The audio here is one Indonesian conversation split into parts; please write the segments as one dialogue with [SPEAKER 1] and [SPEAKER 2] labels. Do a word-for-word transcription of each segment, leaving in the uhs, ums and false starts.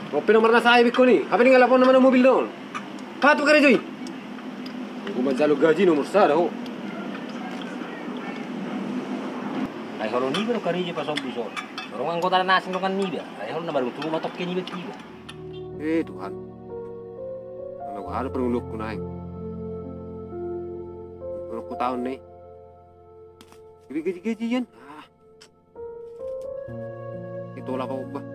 [SPEAKER 1] Mobil nomor nasa ibig ko ni. Apa ni ngalapon naman ang mobil doon? Pato ka rin, Joy. Kung mansalo gaji nomor sada ho.
[SPEAKER 2] Ay kalau ni baru kari je pasal busor. Orang anggota nasi dengan ni dia. Ay kalau nabar betul matok ke ni betul.
[SPEAKER 1] Eh Tuhan. Ano ko halo perulok ko na. Perulok ko taon ni. Gaji-gaji yan. Ah. Ito wala pa ko ba?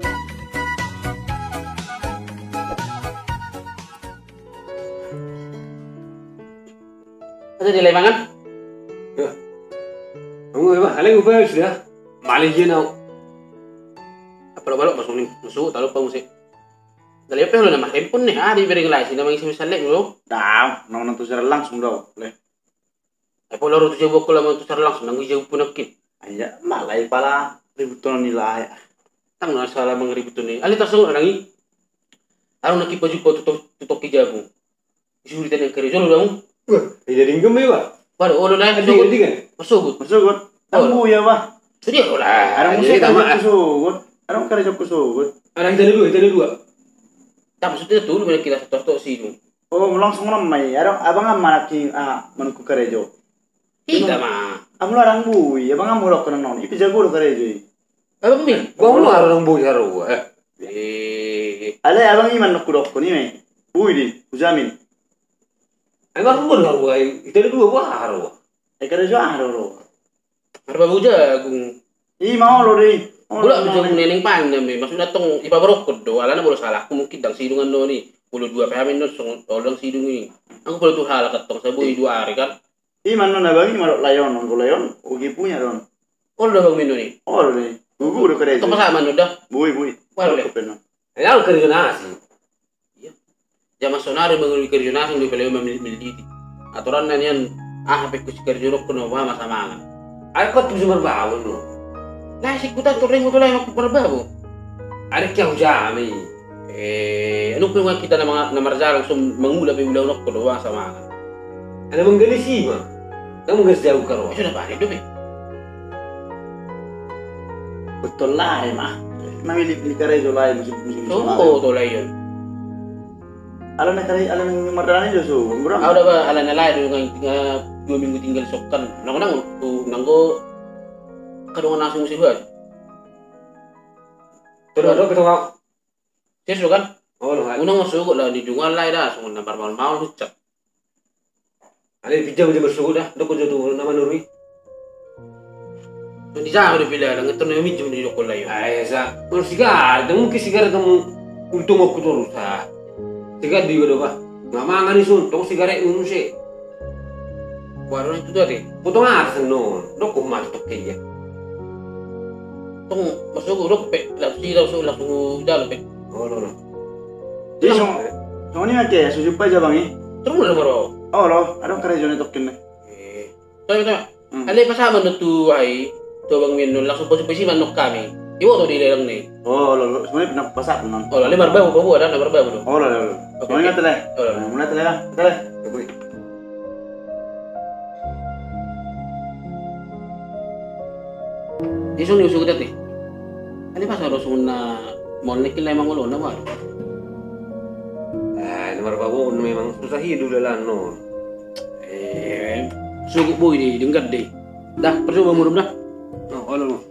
[SPEAKER 3] Ada di lemangan?
[SPEAKER 1] Ya. Kamu apa? Kalian ubah sudah. Malaysia now.
[SPEAKER 3] Apa lo balok masuk ni? Masuk tahu apa musik. Dali apa lo nama handphone nih? Ah di bering lain sih nama isi misalnya lo.
[SPEAKER 4] Dah, nang nang tu secara langsung dah. Le.
[SPEAKER 3] Apa lo rutu jauh aku lama tu secara langsung nanggu jauh pun akin.
[SPEAKER 4] Aja, malai pala ributan nilai.
[SPEAKER 3] Tang na salah mengribut ni. Ali tasawur nangi. Arung nak baju kau tutok tutok kijabu. Isuri tanah kerja lo dong.
[SPEAKER 1] Wah, jadi inggem ya, Pak.
[SPEAKER 3] Baru orang lain
[SPEAKER 1] Masuk
[SPEAKER 3] masuk
[SPEAKER 1] gud kan?
[SPEAKER 3] masuk gud.
[SPEAKER 4] Masuk gut. Tamu ya, Bah.
[SPEAKER 3] Jadi orang.
[SPEAKER 4] Arang
[SPEAKER 1] jadi
[SPEAKER 4] musik
[SPEAKER 1] tama.
[SPEAKER 4] kan masuk gut. Arang kerja masuk gut.
[SPEAKER 1] Ada kita dulu, kita dulu.
[SPEAKER 3] Tak maksudnya tu lu kita satu satu sini.
[SPEAKER 4] Oh, langsung namai. Arang abang aman ki ah manku kerja.
[SPEAKER 3] Tidak mah.
[SPEAKER 4] Amlo arang bui, abang amulok kan non. Ipi jago kerja.
[SPEAKER 3] Apa mi?
[SPEAKER 1] Gua mau orang bui haro. Eh.
[SPEAKER 3] Eh.
[SPEAKER 4] Ale abang iman nak kurok ni me. Bui di, ujamin.
[SPEAKER 1] Emang mau haro ay. Kita dulu apa haro?
[SPEAKER 4] Eh kerja ah ro.
[SPEAKER 3] Arba buja gung.
[SPEAKER 4] Ih mau lo di.
[SPEAKER 3] Bula buja gung neneng pan demi. Maksudnya tong ipa berokok do. Alana boleh salah. Aku mungkin dang sidungan do ni. Puluh dua pahamin do song orang sidung ini. Aku boleh tuh hal ketong sabui dua hari kan.
[SPEAKER 4] Ih mana na bagi marok layon non layon. Ugi punya don.
[SPEAKER 3] Oh udah bang minum ni.
[SPEAKER 4] Oh lo di. Gugu udah kerja.
[SPEAKER 3] Itu pasangan udah.
[SPEAKER 4] Bui bui.
[SPEAKER 3] Wah, boleh.
[SPEAKER 1] Ayo kerja nasi.
[SPEAKER 3] Zaman sonari mengurus kerja nasi di peleu memiliki. Aturan nanian ah pe kus kerja rok kuno mah sama.
[SPEAKER 1] Ayo kau tuh cuma bangun lo.
[SPEAKER 3] Lah si kuta tuh rengu tuh lah aku berbabu.
[SPEAKER 1] Ada kau jami.
[SPEAKER 3] Eh, anu pun kita nama nama raja langsung mengula pe ulang rok kuno mah sama.
[SPEAKER 1] Ada menggali sih mah. Kamu nggak jauh karo.
[SPEAKER 3] Sudah pak itu pe.
[SPEAKER 4] Betul lah emang. Memilih di kerja lain musim musim.
[SPEAKER 3] Oh, tuh lah ya.
[SPEAKER 4] Alam nak kerja alam yang merdani je so. Murah.
[SPEAKER 3] Aku dah ala nalai dengan tinggal dua minggu tinggal sokan. Nang-nang tu nanggo kadang nasi musim buat.
[SPEAKER 1] Terus ada ketemu.
[SPEAKER 3] Saya suka kan?
[SPEAKER 1] Oh lo.
[SPEAKER 3] Unang masuk lah di dungan lain dah, semua nampak mal-mal lucak.
[SPEAKER 1] Ada pijam je bersuhu dah. Dok jodoh nama Nuri.
[SPEAKER 3] Di sana udah pilih, nggak tahu nih minjem di dokol lain.
[SPEAKER 1] Ay sa. Kalau sigar, demu ke sigar kamu untung aku terus ah. Sigar di udah bah. Nggak mangan nih sun. Tong sigar itu sih.
[SPEAKER 3] Warung itu tadi.
[SPEAKER 1] Potong arsen non. Dok kok mati tok kaya.
[SPEAKER 3] Tong masuk urut pe, langsung langsung langsung dalam pe.
[SPEAKER 1] Oh lo lo.
[SPEAKER 4] Jadi so, so ni macam ya, sujuk aja bang ni.
[SPEAKER 3] Terus mulai maro.
[SPEAKER 4] Oh lo, ada kerja ni tokin ni.
[SPEAKER 3] Eh, tahu tahu. Alih pasal mana tu ay, tu bang minun langsung posisi manok kami. Iwo tu di lelang ni.
[SPEAKER 4] Oh lo, lo, semuanya pernah pasar non.
[SPEAKER 3] Oh, lalu marbabu babu ada na marbabu tu.
[SPEAKER 4] Oh lo lo, semuanya telah.
[SPEAKER 3] Oh, lo.
[SPEAKER 4] Mulai telah, telah.
[SPEAKER 3] Isu ni usu kita ni. Alih pasal rasul na mau nekin lah emang ulo na baru.
[SPEAKER 1] Ah, nomor babu memang susah hidup dalam non.
[SPEAKER 3] Eh, suku boy di dengar deh. Dah, percoba murum dah.
[SPEAKER 1] Oh, lo lo.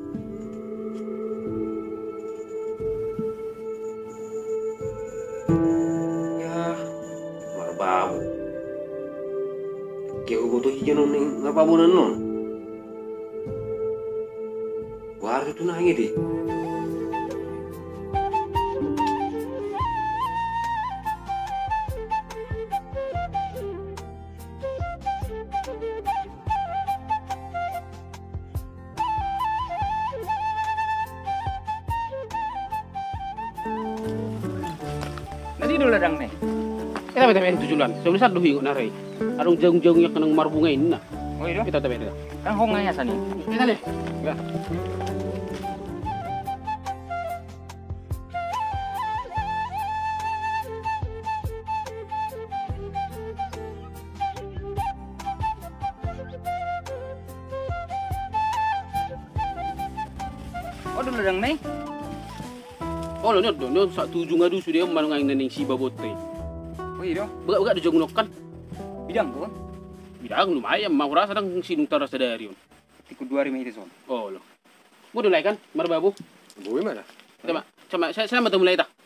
[SPEAKER 1] Ya, nomor babu. Kaya ko butuh hijau non nomor babu non. War itu nangis deh.
[SPEAKER 5] Nanti dulu ladang nih.
[SPEAKER 3] Kita bete bete tujuan. Sebelum satu hingo narai. Arung jagung-jagung yang kena marbunga ini na.
[SPEAKER 5] Oh iya.
[SPEAKER 3] Kita bete.
[SPEAKER 5] Kan honganya sani.
[SPEAKER 3] Kita deh. Ya.
[SPEAKER 5] Oh dulu ladang nih.
[SPEAKER 3] Oh, lo nyot do, sak tujuh ngadu sudah man ngang nening si babote.
[SPEAKER 5] Oh iya,
[SPEAKER 3] Baga baga do jangunokan.
[SPEAKER 5] bidang tuh kan.
[SPEAKER 3] Bidang lumayan, mau rasa dang sinung taras dari on.
[SPEAKER 5] Ikut dua hari ini son.
[SPEAKER 3] Oh lo. Mau mulai kan, marbabu.
[SPEAKER 1] Boy mana?
[SPEAKER 3] Coba, coba saya saya mau mulai dah.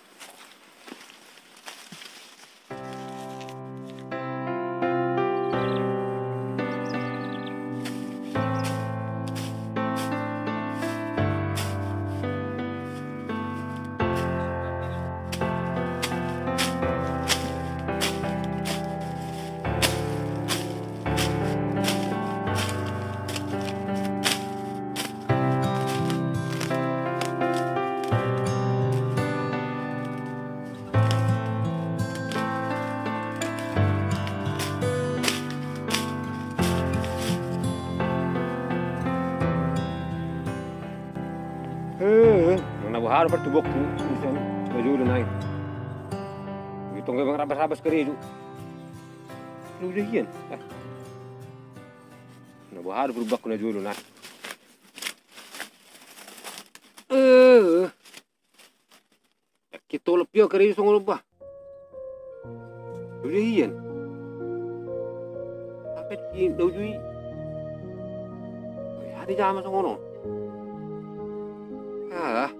[SPEAKER 1] Eh, mana bahar bertubok tu, bisa baju udah naik. Itu nggak bang rabas-rabas keri itu. Lu udah hian. Mana bahar berubah kena jual naik. Eh, kita lepio keri itu ngolobah. Udah hian. Sampai di dojui. Hadi jama songono. Ah,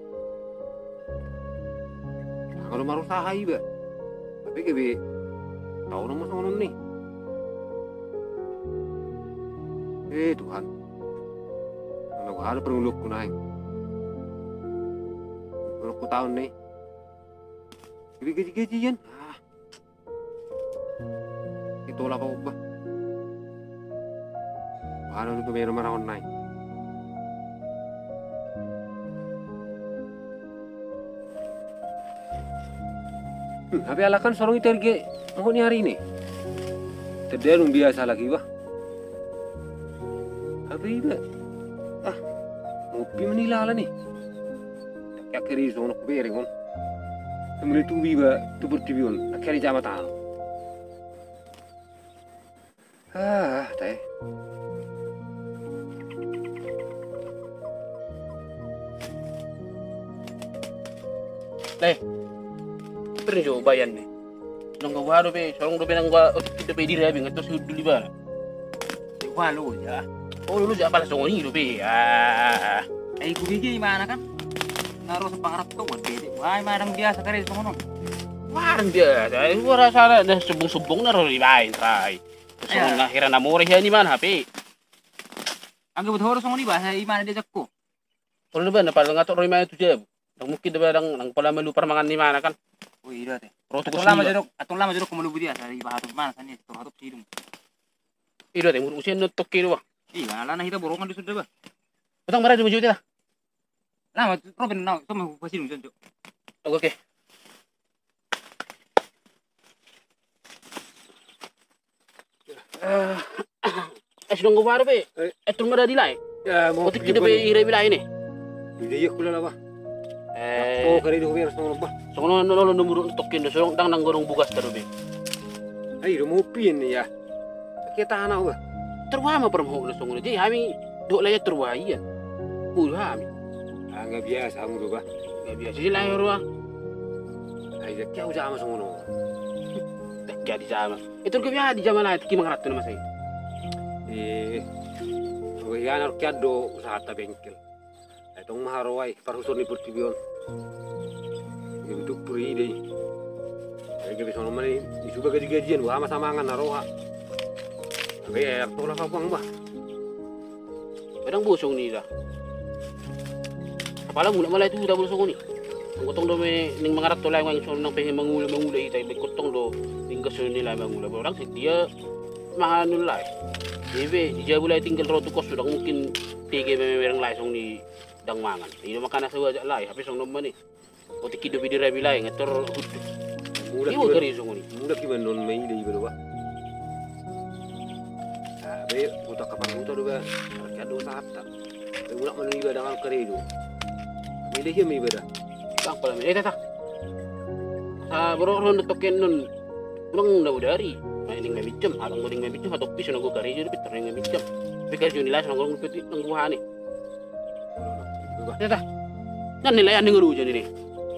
[SPEAKER 1] kalau maru sahai ba, tapi kebe tahu nama sama nih. Eh Tuhan, kalau ada peruluk ku naik, kalau ku tahu nih, kebe gaji-gajian, ah, itu lah apa ba, bahan untuk bayar marah naik. Hmm, tapi alakan sorong itu harga mau ni hari ini. Terdenung biasa lagi bah. Tapi ba, ah, ngopi menilala nih. Tak kiri zona kubering on. Kemudian tu biba tu bertibion. Akhirnya jama tahu. Ah, teh.
[SPEAKER 3] Leh. Pernah jo bayan nih. Nang gawado be, sorong do be nang gwa kita be diri abi ngatos duli ba.
[SPEAKER 5] Wah lu ya.
[SPEAKER 3] Oh lu ja pala songoni do be. Ah.
[SPEAKER 5] Eh ku bigi mana kan? Naruh sa pangarap to wede. Wah, madang biasa kare songono.
[SPEAKER 3] Warang biasa. Ay wala sana na subong-subong na ro ibain try. Sorong na hira na more hiya ni man hape.
[SPEAKER 5] Ang gabut horo songoni ba sa imana dia jakko.
[SPEAKER 3] Kalau ba na pala ngato ro imay tu jeb. Nang mungkin ba nang nang pala malupar mangan ni mana kan.
[SPEAKER 5] Oh iya teh.
[SPEAKER 3] Roto ko
[SPEAKER 5] Atong lama jeruk, atong lama jeruk kumulo dia sa iba hatop mana sani to hatop sidung.
[SPEAKER 3] Iro te usian no tokkiro ba.
[SPEAKER 5] Iya, ala na hita borongan di sudah ba.
[SPEAKER 3] Utang mara di majuti lah.
[SPEAKER 5] Lama Robin na to mo pasidung jonjo.
[SPEAKER 3] Oke. Eh, es dong gawaro be. Eh tul mara di lai.
[SPEAKER 1] Ya mau.
[SPEAKER 3] Otik kita be ire bilai ni.
[SPEAKER 1] Udah iya kula lah bah.
[SPEAKER 3] Eh,
[SPEAKER 1] Oh kari do biar songono bah.
[SPEAKER 3] sono no no numero tokkin do sorong tang nang gorong bugas taro be.
[SPEAKER 1] Ay, do mau pin ya. Kita anak bah.
[SPEAKER 3] Terwama permo na songono. Jadi kami do laya terwaian. Puluh kami.
[SPEAKER 1] Ah nggak biasa kamu do bah.
[SPEAKER 3] Nggak biasa sih lah ruang.
[SPEAKER 1] Ay, kya udah sama songono.
[SPEAKER 3] Tak di sama. Itu ke biasa di zaman lain kimang ratu nama saya.
[SPEAKER 1] Eh, so yan ar kya do usaha ta bengkel. Itong maharaway paruson ni Portibion. Gitu puri deh. Ay gabi sono man isuba gaji-gajian wa sama-samangan naroha. Tapi ya tola ka bang ba.
[SPEAKER 3] Kadang bosong ni lah. Apala mula malay itu udah bosong ni. Ang kotong do may ning mga rakto lang ang nang pengen mangula mangula itay may kotong do ning gaso nila mangula. Orang sih dia mahal lah. Jadi dia boleh tinggal rotu kos sudah mungkin tiga memang langsung ni dang mangan. Ini makan nasi wajak lah. Habis orang nama ni. Otik hidup di rabi lain ngatur hud.
[SPEAKER 1] Mula
[SPEAKER 3] Ibu kari song ni.
[SPEAKER 1] mula ki non mai dei ba. Ah, be utak kapan utak do ba. Kya do usaha ta. Be mula man iba dangal kari do. May dei mi ba da.
[SPEAKER 3] Bang pala mi. Eh tata. Sa bro ron token nun. Kurang na udari. May ning may mitjam. Halang mo ning may mitjam. Hatok piso nang kari jadi pitar ning may mitjam. Tapi kari juni lah nang gurung piti nang buha ni. Tata. Yan nila yan ng dyan ini.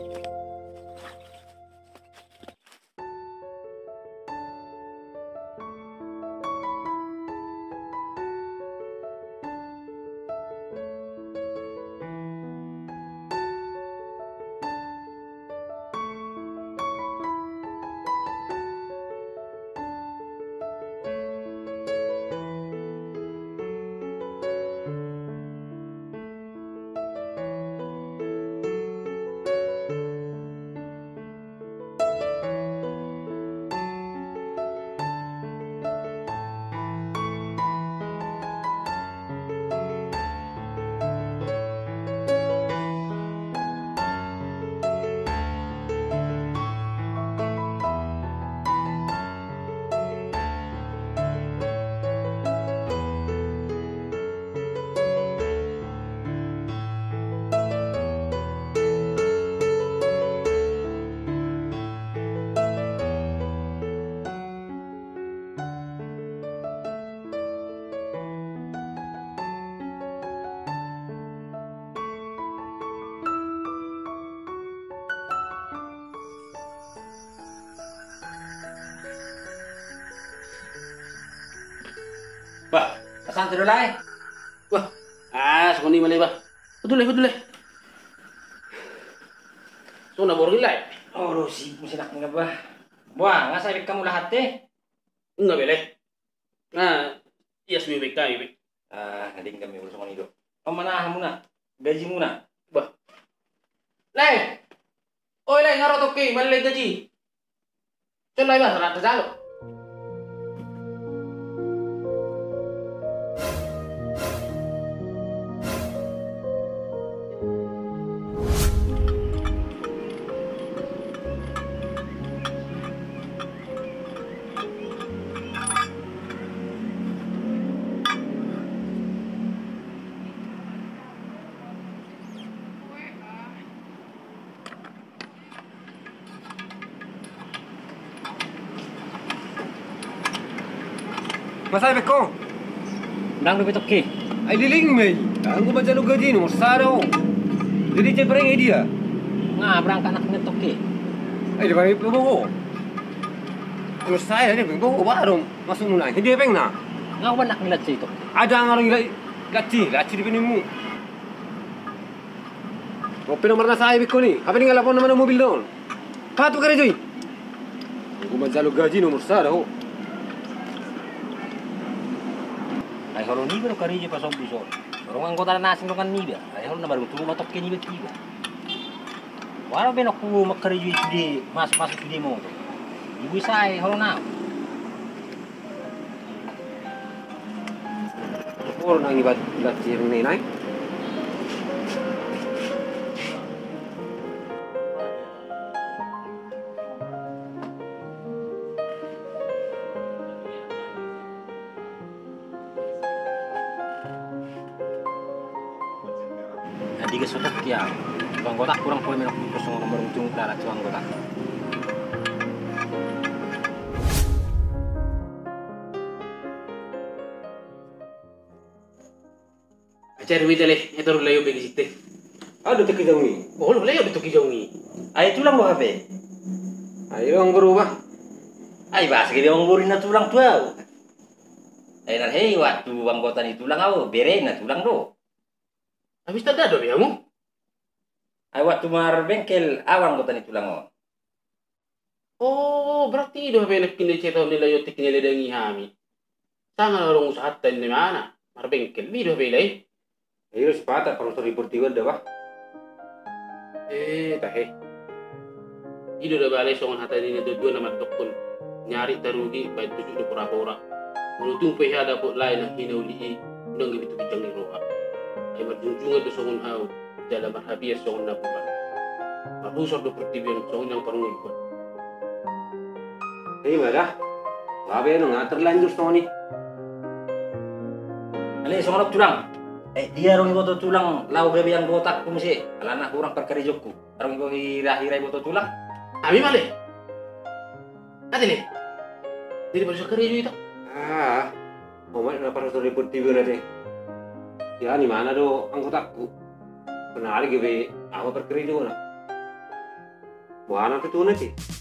[SPEAKER 3] Bah,
[SPEAKER 2] Asan tu lai?
[SPEAKER 3] wah, ah, so ni malay ba? Padulay, padulay. So na borgil lai.
[SPEAKER 2] Oh, Rosi, mo sinak nga ba? Buah, nga sabik kamu lahat eh.
[SPEAKER 3] Nga belay. Ah, yes mi beka mi.
[SPEAKER 2] Ah, nading kami urusan ko nito. Pamanahan muna. Gaji muna.
[SPEAKER 3] Bah. Lai. Oy lai ngaro to kay malay gaji. Chalay ba sa jalo.
[SPEAKER 1] Masabi ko.
[SPEAKER 2] Nang lebih toke.
[SPEAKER 1] Ay liling may. Ang gumad sa lugar din, saro. Jadi cek bareng dia.
[SPEAKER 2] Nga berangkat nak nga toke.
[SPEAKER 1] Ay di ba may pabungo? Ano saya ni pabungo barong masuk nuna. Hindi peng na.
[SPEAKER 2] Nga ba nak nilat siya ito?
[SPEAKER 1] Ada ang orang gaci, gaci di pinimu. Kau pernah marah saya biko ni. Apa ni ngalapon naman ang mobil doon? Patu ka rin, Joy. Ang gumad sa lugar din, nomor saro.
[SPEAKER 2] Ay holo ni bero kari je pa sobu so. Orang anggota nasing kan ni ba. Ay holo na baru tu matok ke ni ba tiba. Wala ben aku makari ju di mas-mas di mo to. Ibu sai holo na.
[SPEAKER 1] Or nang ibat ibat sirang ni nai.
[SPEAKER 2] Hindi ka sutok kaya. Ito anggota kurang pula menok gusto ng nomor ujung lalat sa anggota.
[SPEAKER 3] Ajar mi dale, ito layo bagi sikte.
[SPEAKER 1] Ada tak kijang ni?
[SPEAKER 3] Oh, layo beto kijong ni.
[SPEAKER 2] Ay tulang mo hape.
[SPEAKER 1] Ayo ang berubah.
[SPEAKER 2] Ay bas gede ang burin na tulang tuaw. Ay nar hey waktu anggota ni tulang aw bere na tulang do.
[SPEAKER 3] Habis tada do ya mo.
[SPEAKER 2] Ay waktu mar bengkel awang anggota ni tulang aw.
[SPEAKER 3] Oh, berarti do be nakpinay cheto nila yo tik nila dangi hami. Sanga rong usahat tan ni mana. Marbengkel mi do be lay.
[SPEAKER 1] Ayo sepatah kalau sorry pertiwan dah bah.
[SPEAKER 3] Eh, tahe. Ido da balay songon hata ni do do na matokon. Nyari tarugi bay tuju do pura-pura. Menutung pe hada po lain na hinauli nang gitu bijang ni roha. Ay madunjungan do songon haw dalam marhabias songon na bulan. Mahusor do pertibian songon yang parungul ko.
[SPEAKER 1] Ayo malah. Babe no nga terlanjur ni.
[SPEAKER 2] Ali songon tulang. Eh dia rong ibo tulang lau bebe yang botak kumsi. Alana kurang perkara jokku. Rong ibo hira-hira ibo tulang.
[SPEAKER 3] Ami male. Adile. Dili baru sakari itu.
[SPEAKER 1] Ah, mau mana para sorry pertiwan nanti. Ya ni mana do angkotaku. Pernah ada gitu, apa perkara itu na? Bukan itu tuh nanti.